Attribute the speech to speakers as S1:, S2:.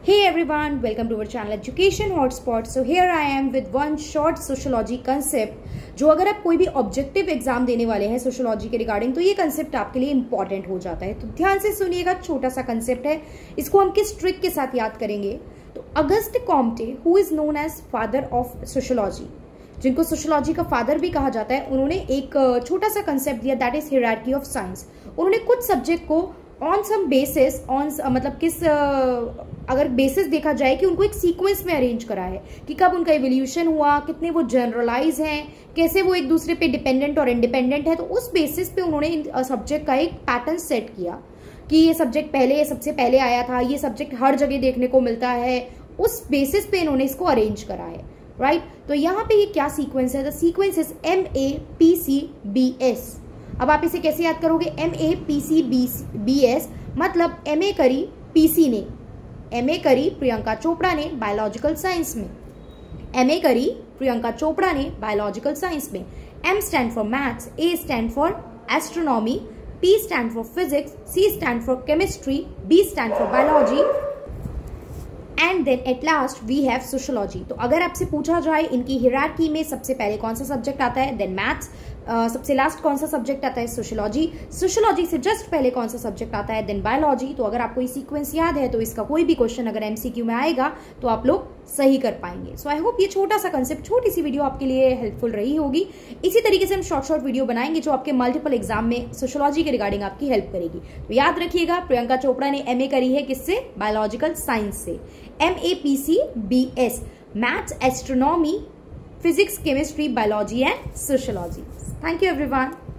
S1: Hey everyone, welcome to our channel Education Hotspot. So here I am with one short sociology concept जो अगर आप कोई भी objective exam देने वाले हैं सोशियोलॉजी के रिगार्डिंग तो ये कंसेप्ट आपके लिए इंपॉर्टेंट हो जाता है। तो ध्यान से सुनिएगा, छोटा सा कंसेप्ट है, इसको हम किस ट्रिक के साथ याद करेंगे। तो August Comte, who is known as father of sociology, जिनको सोशियोलॉजी का फादर भी कहा जाता है, उन्होंने एक छोटा सा कंसेप्ट दिया, that is hierarchy of science. उन्होंने कुछ सब्जेक्ट को ऑन सम बेसिस मतलब किस अगर बेसिस देखा जाए कि उनको एक सीक्वेंस में अरेंज करा है कि कब उनका इवोल्यूशन हुआ, कितने वो जनरलाइज हैं, कैसे वो एक दूसरे पे डिपेंडेंट और इंडिपेंडेंट है। तो उस बेसिस पे उन्होंने इन सब्जेक्ट का एक पैटर्न सेट किया कि ये सब्जेक्ट पहले सबसे पहले आया था, ये सब्जेक्ट हर जगह देखने को मिलता है। उस बेसिस पे इन्होंने इसको अरेंज करा है, राइट। तो यहाँ पे ये क्या सीक्वेंस है? The sequence is MAPCBS। अब आप इसे कैसे याद करोगे? MAPCBS मतलब MA करी PC ने, MA करी प्रियंका चोपड़ा ने बायोलॉजिकल साइंस में, MA करी प्रियंका चोपड़ा ने बायोलॉजिकल साइंस में। M stand for maths, A stand for astronomy, P stand for physics, C stand for chemistry, B stand for biology and then at last we have sociology. तो अगर आपसे पूछा जाए इनकी हायरार्की में सबसे पहले कौन सा सब्जेक्ट आता है, देन मैथ्स, सबसे लास्ट कौन सा सब्जेक्ट आता है, सोशियोलॉजी, सोशियोलॉजी से जस्ट पहले कौन सा सब्जेक्ट आता है, देन बायोलॉजी। तो अगर आपको ये सीक्वेंस याद है तो इसका कोई भी क्वेश्चन अगर MCQ में आएगा तो आप लोग सही कर पाएंगे। सो आई होप ये छोटा सा कंसेप्ट, छोटी सी वीडियो आपके लिए हेल्पफुल रही होगी। इसी तरीके से हम शॉर्ट वीडियो बनाएंगे जो आपके मल्टीपल एग्जाम में सोशियोलॉजी के रिगार्डिंग आपकी हेल्प करेगी। तो याद रखिएगा, प्रियंका चोपड़ा ने MA करी है किससे? बायोलॉजिकल साइंस से। MAPCBS, maths, astronomy, physics, chemistry, biology and sociology. Thank you everyone.